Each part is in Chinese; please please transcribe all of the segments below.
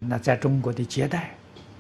那在中国的接待，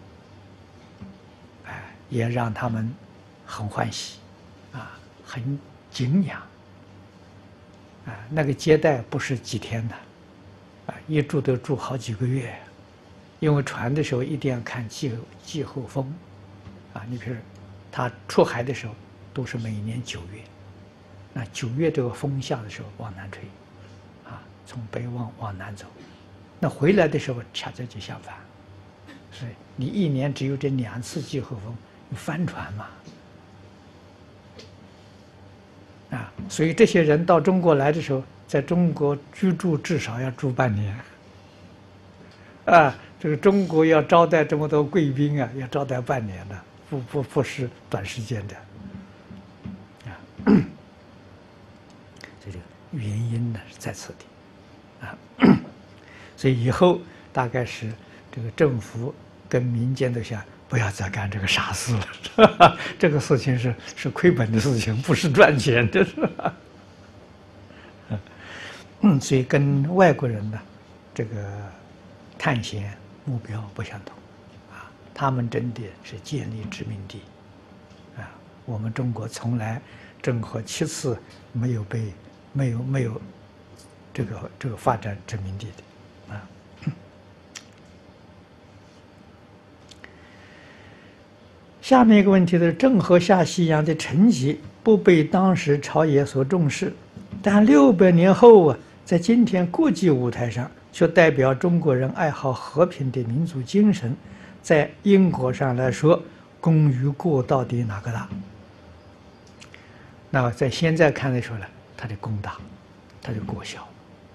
也让他们很欢喜，很敬仰，那个接待不是几天的，一住都住好几个月，因为船的时候一定要看季候风，你比如他出海的时候都是每年9月，那9月这个风下的时候往南吹，从北往南走，那回来的时候恰恰就相反，所以你一年只有这2次季候风，你翻船嘛，所以这些人到中国来的时候，在中国居住至少要住半年，这个中国要招待这么多贵宾要招待半年的，不是短时间的，这个原因呢是在此地。所以以后大概是这个政府跟民间都想不要再干这个傻事了，这个事情是亏本的事情，不是赚钱的，是吧？所以跟外国人呢，这个探险目标不相同，他们真的是建立殖民地，我们中国从来郑和7次没有这个发展殖民地的。下面一个问题是：郑和下西洋的成绩不被当时朝野所重视，但600年后在今天国际舞台上，却代表中国人爱好和平的民族精神，在因果上来说，功与过到底哪个大？那在现在看来说呢，他的功大，他的过小。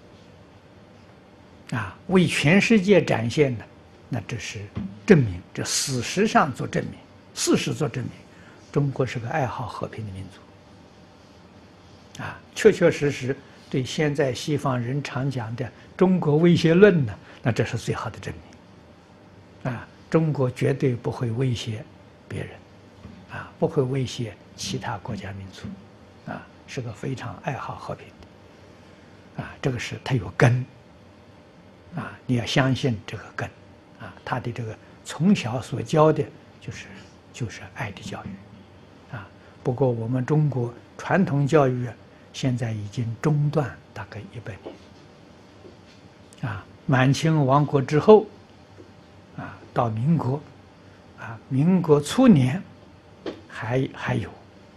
为全世界展现的，那这是证明，这事实上做证明，事实做证明，中国是个爱好和平的民族，确确实实对现在西方人常讲的中国威胁论呢，那这是最好的证明，中国绝对不会威胁别人，不会威胁其他国家民族，是个非常爱好和平的，这个是它有根。你要相信这个根，他的这个从小所教的就是爱的教育，不过我们中国传统教育现在已经中断大概100年，满清亡国之后，到民国，民国初年还有，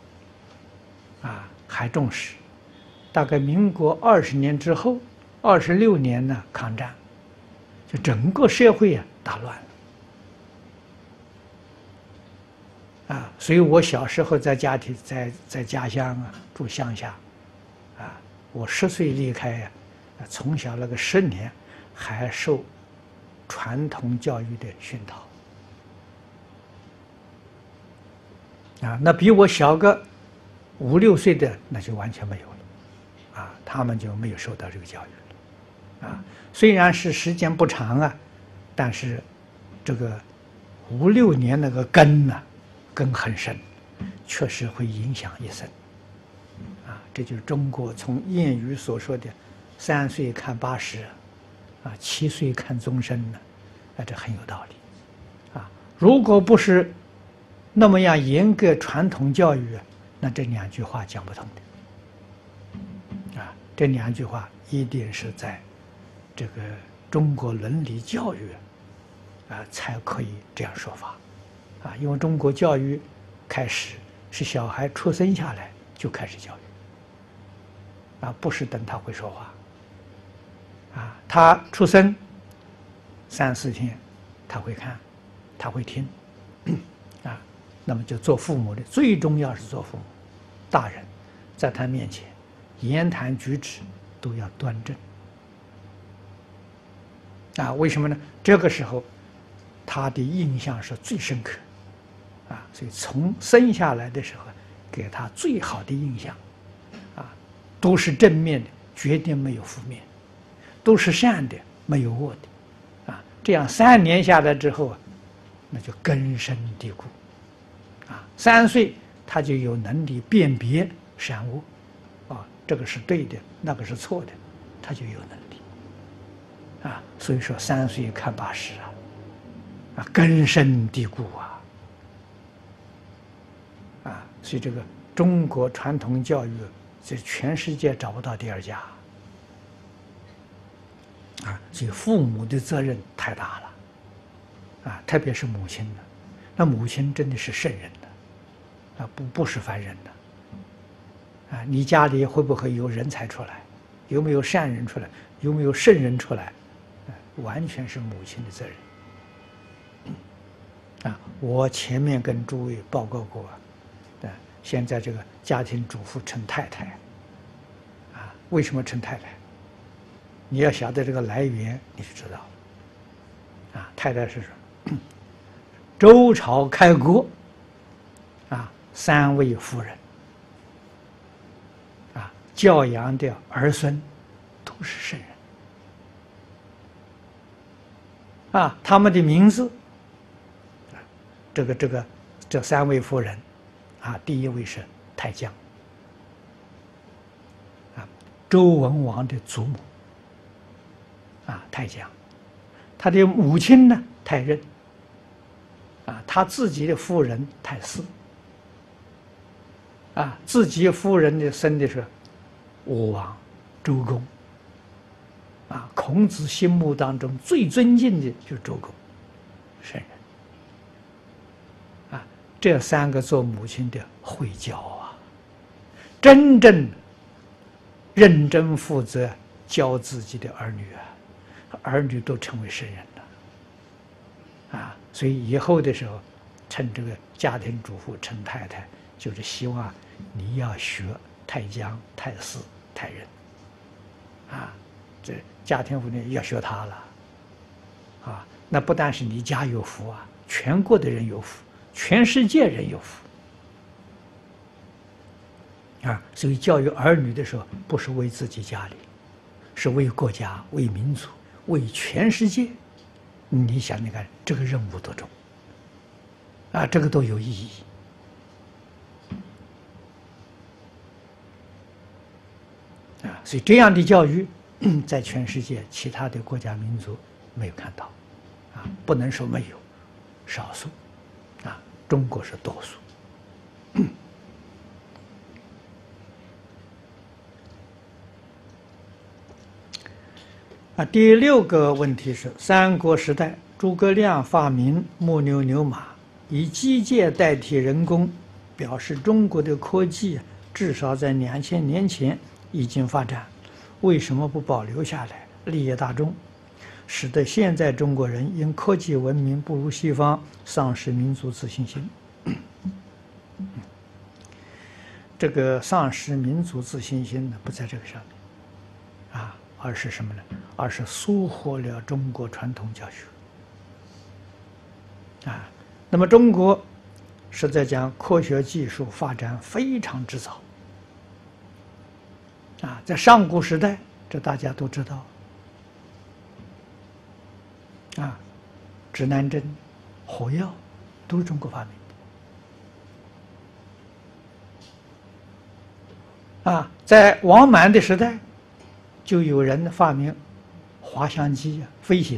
还重视，大概民国20年之后，26年呢抗战。就整个社会大乱了，所以我小时候在家庭在家乡住乡下，我10岁离开从小那个10年还受传统教育的熏陶，那比我小个5、6岁的那就完全没有了，他们就没有受到这个教育了，虽然是时间不长但是这个5、6年那个根根很深，确实会影响一生，这就是中国从谚语所说的3岁看80，7岁看终身呢，这很有道理，如果不是那么样严格传统教育，那这2句话讲不通的，这2句话一定是在这个中国伦理教育才可以这样说法，因为中国教育开始是小孩出生下来就开始教育，不是等他会说话，他出生3、4天，他会看，他会听，那么就做父母的最重要是做父母，大人在他面前言谈举止都要端正。为什么呢？这个时候，他的印象是最深刻，所以从生下来的时候，给他最好的印象，都是正面的，绝对没有负面，都是善的，没有恶的，这样3年下来之后那就根深蒂固，3岁他就有能力辨别善恶，这个是对的，那个是错的，他就有能力。所以说3岁看80 啊，根深蒂固所以这个中国传统教育在全世界找不到第二家所以父母的责任太大了特别是母亲的，那母亲真的是圣人的不是凡人的你家里会不会有人才出来，有没有善人出来，有没有圣人出来完全是母亲的责任我前面跟诸位报告过现在这个家庭主妇称太太为什么称太太？你要晓得这个来源，你就知道太太是什么？周朝开国3位夫人教养的儿孙都是圣人他们的名字这3位夫人第一位是太姜周文王的祖母太姜，他的母亲呢太任他自己的夫人太姒自己夫人的生的是武王周公孔子心目当中最尊敬的就是周公圣人这3个做母亲的会教真正认真负责教自己的儿女儿女都成为圣人了所以以后的时候称这个家庭主妇称太太，就是希望你要学太姜太姒太任这家庭妇女要学他了那不但是你家有福全国的人有福，全世界人有福所以教育儿女的时候不是为自己家里，是为国家为民族为全世界你想想看这个任务多重这个都有意义所以这样的教育在全世界其他的国家民族没有看到不能说没有，少数中国是多数第6个问题是三国时代诸葛亮发明木牛牛马，以机械代替人工，表示中国的科技至少在2000年前已经发展，为什么不保留下来利益大众，使得现在中国人因科技文明不如西方，丧失民族自信心？这个丧失民族自信心呢，不在这个上面而是什么呢？而是疏忽了中国传统教学那么中国是在讲科学技术发展非常之早在上古时代，这大家都知道指南针、火药都是中国发明的在王满的时代，就有人发明滑翔机飞行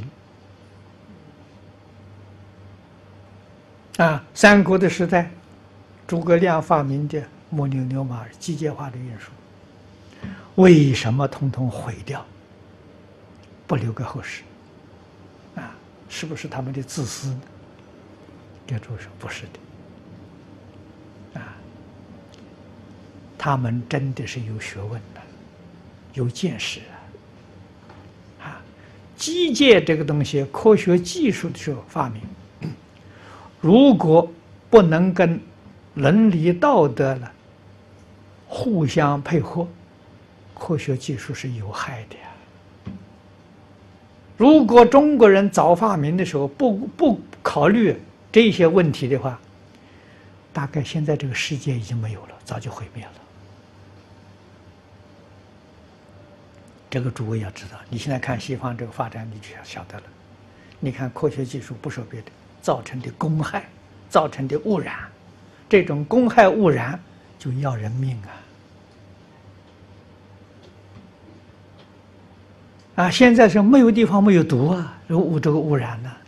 三国的时代，诸葛亮发明的木牛牛马机械化的运输，为什么统统毁掉，不留个后世是不是他们的自私呢？这主说不是的他们真的是有学问的，有见识机械这个东西，科学技术的时候发明，如果不能跟伦理道德呢互相配合，科学技术是有害的如果中国人早发明的时候不考虑这些问题的话，大概现在这个世界已经没有了，早就毁灭了。这个诸位要知道，你现在看西方这个发展，你就晓得了。你看科学技术不说别的，造成的公害，造成的污染，这种公害污染就要人命现在是没有地方没有毒这个污染呢，